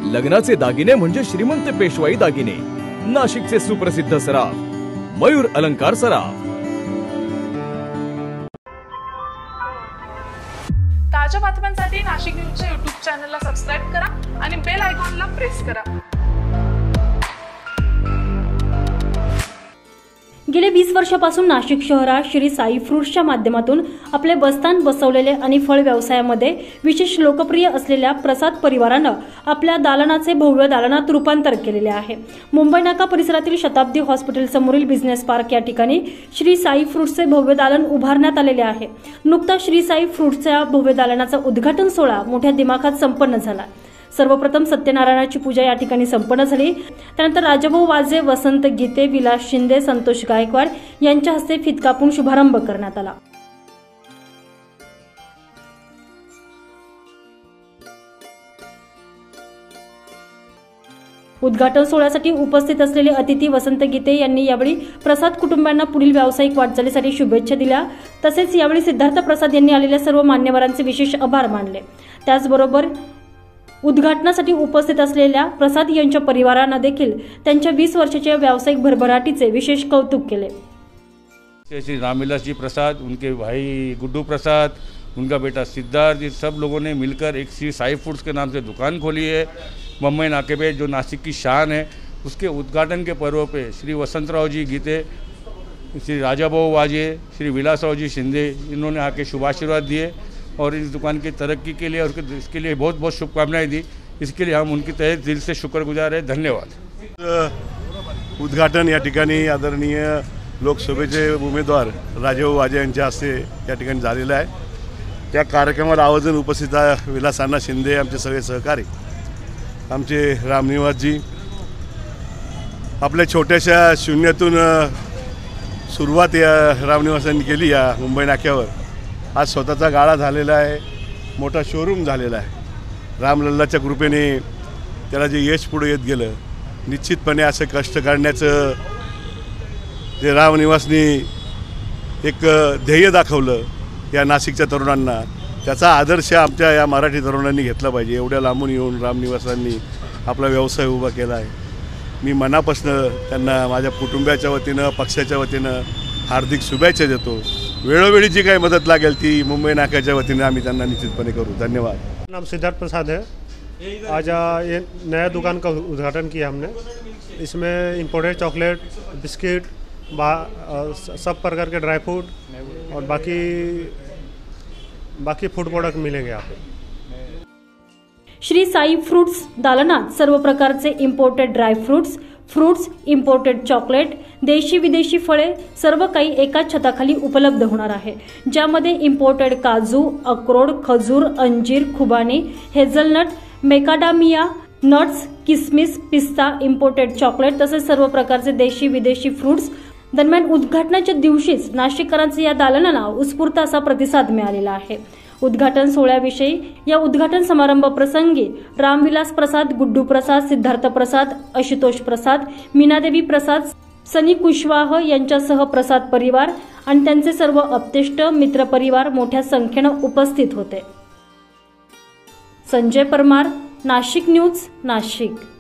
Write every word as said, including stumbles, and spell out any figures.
लग्नाचे दागिने म्हणजे श्रीमंत पेशवाई दागिने, नाशिकचे सुप्रसिद्ध सराफ मयूर अलंकार सराफ। ताज्या बातम्यांसाठी नाशिक न्यूजच्या यूट्यूब चॅनलला सबस्क्राइब करा आणि बेल आयकॉनला प्रेस करा। गेले वीस वर्षापासून नाशिक शहरात श्री साई फ्रूट्सच्या माध्यमातून आपले बस्तान बसवलेले आणि फळ व्यवसायामध्ये विशेष लोकप्रिय असलेल्या प्रसाद परिवारानं आपल्या दालनाचे भव्य दालनात रूपांतर केलेले आहे। मुंबई नाका परिसरातील शताब्दी हॉस्पिटल समोरील बिझनेस पार्क या ठिकाणी श्री साई फ्रूट्सचे भव्य दालन उभारण्यात आलेले आहे। नुकताच श्री साई फ्रूट्सच्या भव्य दालनाचा उद्घाटन सोहळा मोठ्या दिमाखात संपन्न झाला। सर्वप्रथम सत्यनारायणाची पूजा या ठिकाणी संपन्न झाली। त्यानंतर राजाभाऊ वाजे, वसंत गीते, विलास शिंदे, संतोष गायकवाड यांच्या हस्ते फीत कापून शुभारंभ करण्यात आला। उद्घाटन सोहळ्यासाठी उपस्थित असलेले अतिथी वसंत गीते यांनी यावेळी प्रसाद कुटुंबांना पुढील व्यावसायिक वाटचालीसाठी शुभेच्छा दिल्या। तसेच यावेळी सिद्धार्थ प्रसाद यांनी आलेल्या सर्व मान्यवरांचे विशेष आभार मानले। त्याचबरोबर उद्घाटनासाठी उपस्थित असलेल्या प्रसाद यांच्या परिवारांना देखील त्यांच्या वीस वर्षाच्या व्यावसायिक भरभराटीचे विशेष कौतुक केले। श्री रामविलास जी प्रसाद, उनके भाई गुड्डू प्रसाद, उनका बेटा सिद्धार्थ, ये सब लोगों ने मिलकर एक श्री साई फूड्स के नाम से दुकान खोली है मुंबई नाके पे, जो नासिक की शान है। उसके उद्घाटन के पर्व पे श्री वसंतराव जी गीते, श्री राजाभाऊ वाजे, श्री विलासराव जी शिंदे, इन्होंने आके शुभाशीर्वाद दिए और इस दुकान की तरक्की के लिए और इसके लिए बहुत बहुत शुभकामनाएं दी। इसके लिए हम उनकी तहे दिल से शुक्रगुजार है। धन्यवाद। उद्घाटन या ठिकाणी आदरणीय लोकसभेचे उमेदवार राजाभाऊ वाजे यांच्या हस्ते या ठिकाणी झालेलं आहे। त्या कार्यक्रमाला आवर्जून उपस्थित विलास अण्णा शिंदे, आमचे सगळे सहकारी, आमचे रामनिवासजी, आपल्या छोट्याशा शून्यातून सुरुवात या रामनिवासांनी केली या मुंबई नाक्यावर। आज स्वतःचा गाळा झालेला आहे, मोठा शोरूम झालेला आहे। रामलल्लाच्या कृपेने त्याला जे यश पुढे येत गेलं, निश्चितपणे असं कष्ट काढण्याचं जे रामनिवासनी एक ध्येय दाखवलं या नाशिकच्या तरुणांना, त्याचा आदर्श आमच्या या मराठी तरुणांनी घेतला पाहिजे। एवढ्या लांबून येऊन रामनिवासांनी आपला व्यवसाय उभा केला आहे। मी मनापासून त्यांना माझ्या कुटुंबाच्या वतीनं, पक्षाच्या वतीनं हार्दिक शुभेच्छा देतो। वेळोवेळी जी काही मदत लागेल ती मुंबई नाक्याच्या वतीने आम्ही त्यांना निश्चितपणे करू। धन्यवाद। नाम सिद्धार्थ प्रसाद है। आज ये नया दुकान का उद्घाटन किया हमने। इसमें इंपोर्टेड चॉकलेट, बिस्किट, सब प्रकार के ड्राई फ्रूट और बाकी बाकी फूड प्रोडक्ट मिलेंगे यहाँ पे। श्री साई फ्रूट्स दालनात सर्व प्रकारचे imported dry fruits, fruits, imported chocolate, देशी विदेशी फळे सर्व काही एकाच छताखाली उपलब्ध होणार आहे। ज्यामध्ये इम्पोर्टेड काजू, अक्रोड, खजूर, अंजीर, खुबानी, हेझलनट, मेकाडामिया नट्स, किसमिस, पिस्ता, इम्पोर्टेड चॉकलेट तसेच सर्व प्रकारचे देशी विदेशी फ्रूट्स। दरम्यान उद्घाटनाच्या दिवशीच नाशिककरांचा या दालनाला उत्स्फूर्त असा प्रतिसाद मिळालेला आहे। उद्घाटन सोहळ्याविषयी या उद्घाटन समारंभ प्रसंगी रामविलास प्रसाद, गुड्डू प्रसाद, सिद्धार्थ प्रसाद, आशुतोष प्रसाद, मीनादेवी प्रसाद, सनी कुशवाह यांच्यासह प्रसाद परिवार आणि त्यांचे सर्व अपतेष्ट मित्र परिवार मोठ्या संख्येने उपस्थित होते। संजय परमार, नाशिक न्यूज, नाशिक।